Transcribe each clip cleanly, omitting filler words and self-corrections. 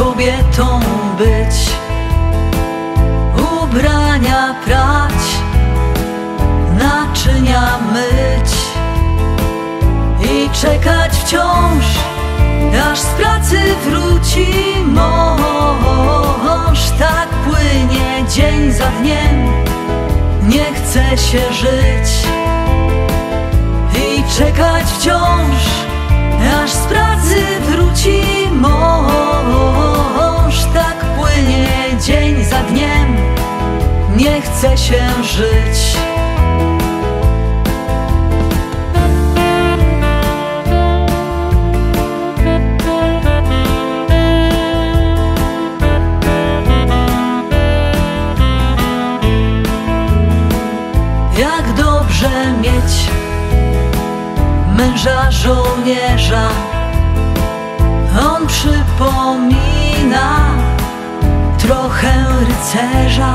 kobietą być, ubrania prać, naczynia myć i czekać wciąż, aż z pracy wróci mąż. Tak płynie dzień za dniem, nie chce się żyć i czekać wciąż, aż z pracy wróci mąż. Tak płynie dzień za dniem, nie chce się żyć. Jak dobrze mieć męża żołnierza, on przypomina trochę rycerza.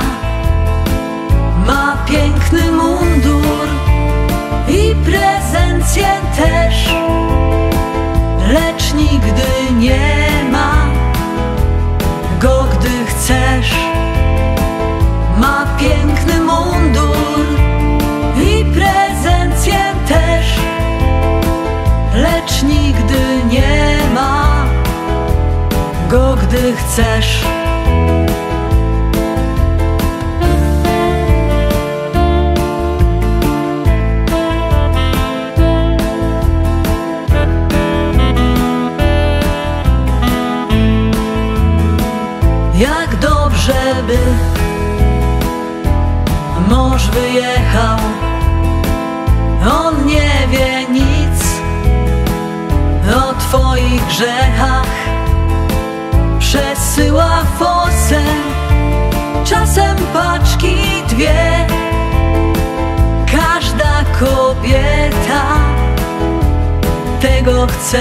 Ma piękny mundur i prezencję też, lecz nigdy nie ma go, gdy chcesz. Ma piękny mundur i prezencję też, lecz nigdy nie ma go, gdy chcesz. Jak dobrze by mąż wyjechał, on nie wie nic o twoich grzechach. Przesyła fosę, czasem paczki dwie. Każda kobieta tego chce.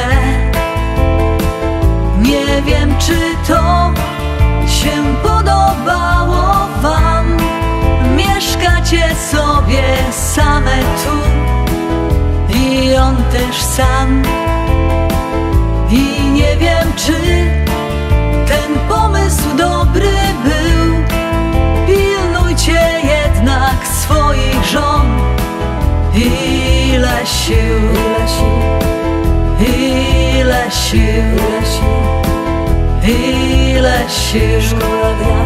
Nie wiem, czy to się podobało wam. Mieszkacie sobie same tu i on też sam. I nie wiem, czy ten pomysł dobry był. Pilnujcie jednak swoich żon. Ile sił, ile sił, ile sił,